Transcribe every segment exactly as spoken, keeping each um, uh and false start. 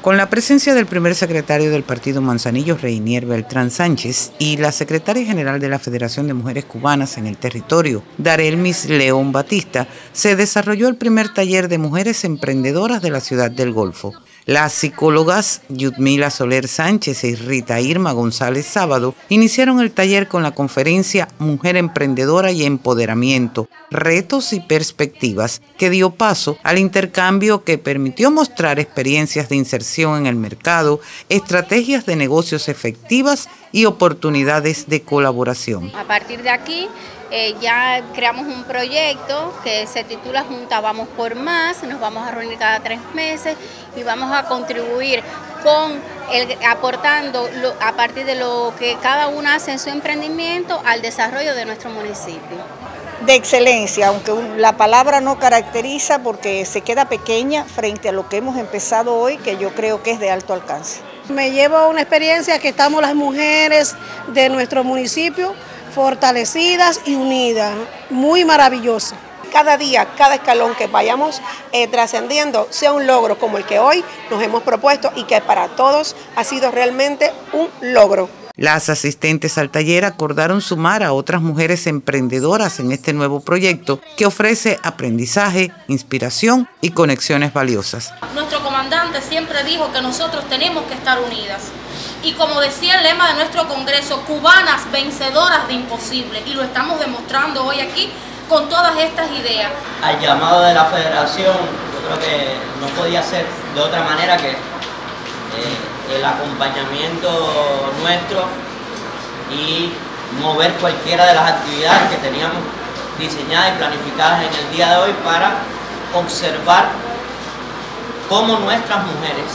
Con la presencia del primer secretario del partido Manzanillo, Reinier Beltrán Sánchez, y la secretaria general de la Federación de Mujeres Cubanas en el territorio, Darelmis León Batista, se desarrolló el primer taller de mujeres emprendedoras de la ciudad del Golfo. Las psicólogas Yudmila Soler Sánchez y Rita Irma González Sábado iniciaron el taller con la conferencia Mujer Emprendedora y Empoderamiento, Retos y Perspectivas, que dio paso al intercambio que permitió mostrar experiencias de inserción en el mercado, estrategias de negocios efectivas y oportunidades de colaboración. A partir de aquí eh, ya creamos un proyecto que se titula Juntas Vamos por Más. Nos vamos a reunir cada tres meses y vamos a contribuir con el, aportando lo, a partir de lo que cada una hace en su emprendimiento al desarrollo de nuestro municipio. De excelencia, aunque la palabra no caracteriza porque se queda pequeña frente a lo que hemos empezado hoy, que yo creo que es de alto alcance. Me llevo una experiencia que estamos las mujeres de nuestro municipio fortalecidas y unidas, muy maravillosa. Cada día, cada escalón que vayamos eh, trascendiendo sea un logro como el que hoy nos hemos propuesto y que para todos ha sido realmente un logro. Las asistentes al taller acordaron sumar a otras mujeres emprendedoras en este nuevo proyecto que ofrece aprendizaje, inspiración y conexiones valiosas. Nuestro comandante siempre dijo que nosotros tenemos que estar unidas. Y como decía el lema de nuestro congreso, cubanas vencedoras de imposible. Y lo estamos demostrando hoy aquí con todas estas ideas. Al llamado de la federación, yo creo que no podía ser de otra manera que eh, el acompañamiento nuestro y mover cualquiera de las actividades que teníamos diseñadas y planificadas en el día de hoy para observar cómo nuestras mujeres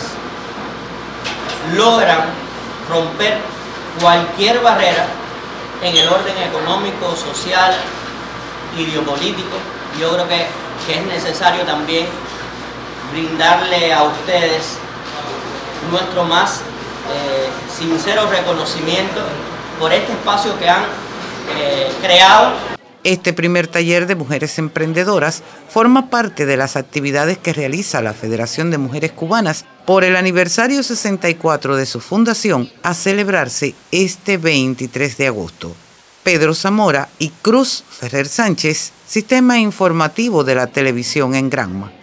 logran romper cualquier barrera en el orden económico, social, ideopolítico. Yo creo que, que es necesario también brindarle a ustedes nuestro más eh, sincero reconocimiento por este espacio que han eh, creado. Este primer taller de mujeres emprendedoras forma parte de las actividades que realiza la Federación de Mujeres Cubanas por el aniversario sesenta y cuatro de su fundación, a celebrarse este veintitrés de agosto. Pedro Zamora y Cruz Ferrer Sánchez, Sistema Informativo de la Televisión en Granma.